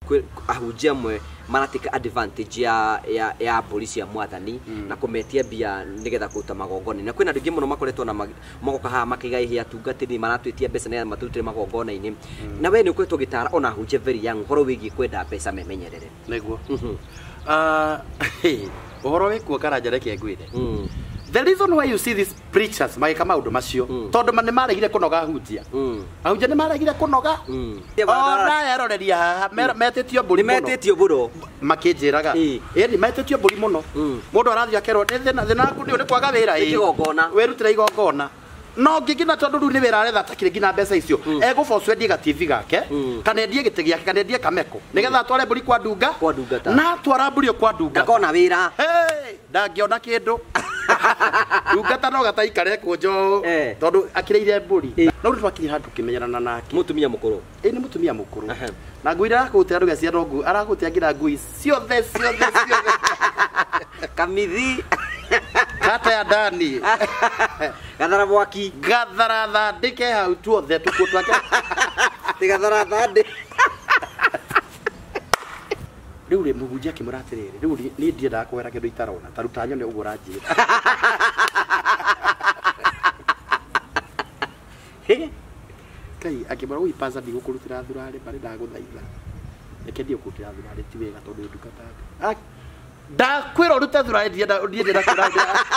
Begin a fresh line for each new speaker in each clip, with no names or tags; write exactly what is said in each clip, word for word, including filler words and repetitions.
ahunjia mwe maratika advantage ya ya, ya polisi ya mwathani mm. na kumetia bia nigetha kuruta magongona na kwina ndingi muno makoretwo na magoka ha makigaihia Atungatiri maratwitia mbeca na maturutire magongona-ini mm. na we ni ukoretwo gitara ona ahunjia very young horo wigi kwenda mbeca memenyerere
niguo ah uhoro wikuo karanja reke ngwire mm. The reason why you see these preachers magika maundu macio mm. tondu mane maregire kunoga ahunjia mm. ahunjia ni maregire kunoga mm. ona eroreria haha metetio mburi
muno metetio mburo
makijiraga eh ni metetio mburi muno mundu arathia kerwo thina thina ku ni kwaga wira eh
igongona
werutira igongona no ngigina tondu ru ni wira aretha takire ngina mbeca icio egũbocu endie ga T V gake kana endie gite giake kana endie kameko nigetha atware mburi kwa ndunga
kwa ndungata
na atwara mburi kwa ndunga
ndakona wira
hey ndangiona kindu ndungata no gataikare kunjo tondu akireire mburi no ru twakiri handu kimenyerana nake
mutumia mukuru
eh ni mutumia mukuru na ngwira akutira ndu gacia ngu aragutia ngira ngui ciothe ciothe ciothe
kamithi
kata ya ndani
gathara mwaki
gathara thandike hau tuothe tukuo twake
tigathara thandi
riu ri muhunjia kimuratiriri riu ni ndienda kwera kindu itarona taruta nyone uguo ranjira kai akibara ui pasa ndi gukurutira thurare bari ndaguthaitha reke ndi gukurutira thurare ti wega tondu ndungata da kwira urute thurare ndienda ndienda kwira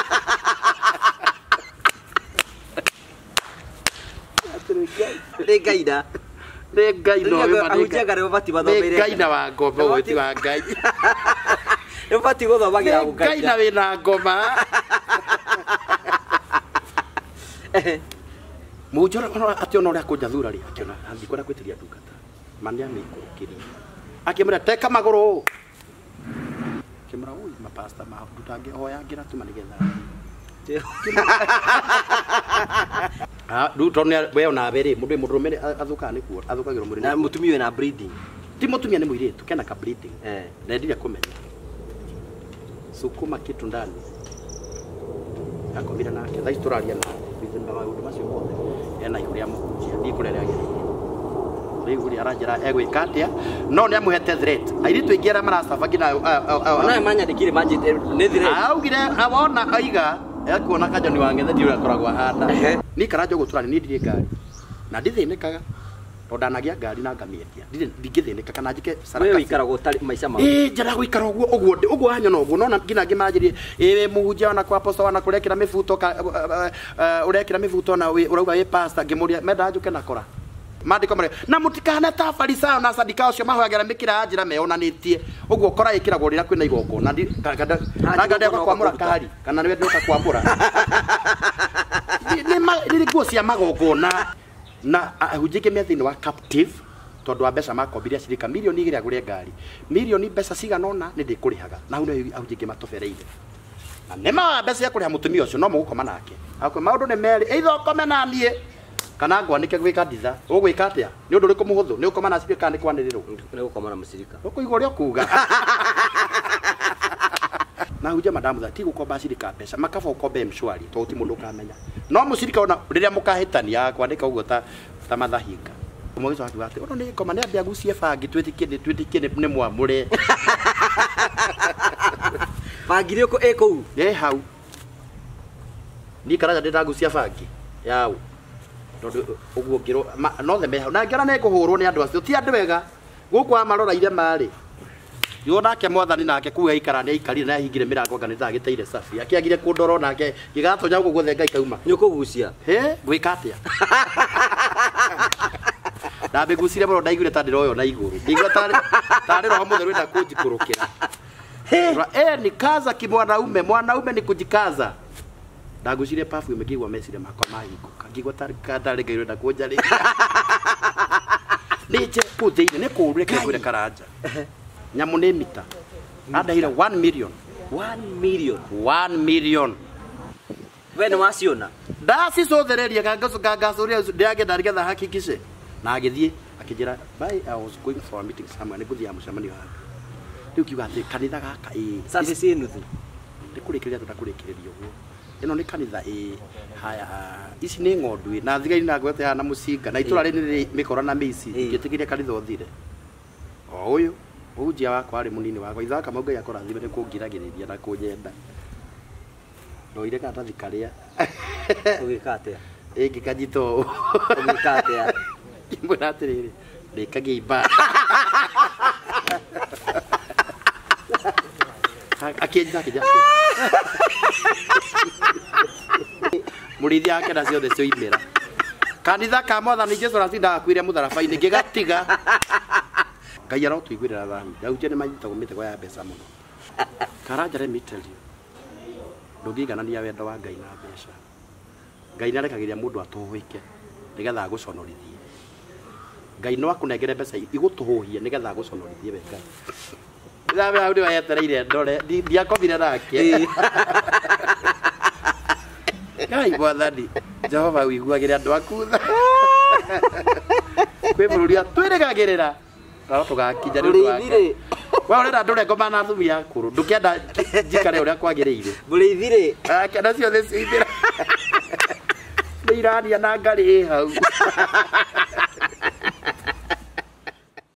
le gaida
le gaida no
ahunjia gare bati bathomere
gaina wa ngombe weti wa ngai
bati guthomagira ngai
gaina wina ngoma mujora ationa uri akuja thura ri akiona angikwenda kwitiria ndungata mania ni kurukiri akimira teka maguru kimira ui mapasta ma tutange hoya ngira tuma nigetha ah du tonne we ona bere mundu mundume athuka ni kuo athukagiro muri
na mutumia na breeding
ti mutumia ni muiritu kena ka breeding eh na ndiria kumenya sukuma kitu ndani akomira nake tha isturaria na bizimba wa undu macio mothe ena ikuria mukunjia ndi kurere agirire riu uri aranjira egwika atia no ni amuhete threat airitu ingira marasaba ngina
ona manyandikire manjite ni threat
augire abona aiga ekuona kajani wangethe ndi urakoragwo handa ni karajo gutura ni ndire ngari na ndithinikaga tondanagia ngari na ngamietia ndingithinika kana njike
saraka wewe ikaragwo tari maica ma
eh njara guikara uguo uguo uguo hanyona uguo nona ngina ngimanjirie eh muhunjia ona kwa apostle wana kurekira mifuto urekira mifuto na urauga we pastor ngimuria menda njuke nakora mandiko mare na mutikane ta farisao na sadika ucio mahoyagera mikira njira meonanitie uguo kora ikiragwo rira kwina igongo na ngada ngada kwa kwamura kahari kana niwe ndoka kwamura ni ni nguo cia magongona na ahunjike methini wa captive tondu wa mbeca makombiria ashirika milioni igiri agure ngari milioni mbeca ciganona ni ndikurihaga na hu no ahunjike matobereire na nema mbeca ya kuriha mutumia ucio no mugukoma nake akwe maundu ni meri either ukome na nie kana ngwanike gwika nditha ugwika atia ni undu riku muhuthu ni ukoma na ashirika ni kwaniriru
ni ukoma na mushirika
ukuigwa uri kuga na huje madamu thati gukomba ashirika mbeca makaba ukombe mshwari to ti mundu kamenya no mushirika ona riria mukahitania kwandika uguo ta ta mathahinga umugico waki wati ono ni koma ni ambia gucie bangi twitikie ni twitikie ni mwamure
bangi riko eko
eh hau ni karaja ndenda gucia bangi yau tondu uguo ngiro no the meha na ngera ne kuhurwo ni andu acio ti andu wega guku amarora ire mari yo nake mwathani nake kuya ikara ni ikarire na hingire mirango nganitha agiteire safi akiagire kundoro nake gigatonya guku guthe ngai kauma
nyukugucia
he gwika atia ndabe gucire muno ndaigure ta ndiroyo na iguru ndigwa tari tari roho mutheru enda kunjikurukira eh ni kaza kimwanaume mwanaume ni kujikaza ndagucire perfume ngigwa mecire makwa mahinguka ngigwa tari kadare ngairo enda kunjari nije kutheine ne kurure kegure karanja nyamu ne mita adahira one million
one million
one million
wene wasiona
ndasi cothereria gangacu gangacuria ndiage ndarigetha hakikishe na agithie akijira bye I was going for a meeting somewhere niguthia mucemanio handu riu kiuga ati kanitha gaka ii
service nuthu
ndikurikiria tutakurikiriria uguo ino ni kanitha ii haya ici ni ng'ondu na thigari na gwete na mucinga na itura ri ni mikora na mici ngitikiria kanitha uthire o uyu unjia wakwa ari munini wakwa ithaka mauga yakora thime ni kungiragiriria na kunyenda ndoire katathi karia
ugikate
ĩngĩ kanyito
ugikate
kimwĩra atĩrĩrĩ ndĩkagĩimba akĩnjita kĩnja mũrĩithia wake na ciothe cioimĩra kanitha ka mwathani Jesũ aratinda akuire mũtharaba-inĩ ngĩgatiga Ngai arotũiguĩrĩra thahu ahunjia nĩ manyitagwo mĩtego ya mbeca mũno karanja let me tell you ndũngĩiganania wendo wa Ngai na mbeca Ngai nĩarekagĩria mũndũ atũhũike nĩgetha agũconorithie Ngai no akũnengere mbeca igũtũhũhie nĩgetha agũconorithie we Ngai Nĩthamenya hau nĩwe yetereire ndore ndiakomire nake Ngai mwathani Jehova wĩiguagĩre andũ aku tha kwĩ bũrũri twĩrĩgagĩrĩra no tũgakinya rĩu wake we ũrenda ndũre ngoma na atumia akũrũ ndũkĩenda njikare ũrĩa kwagĩrĩire
mũrĩithirĩ
akĩenda ciothe cioimĩra nĩ irania na ngarĩ hau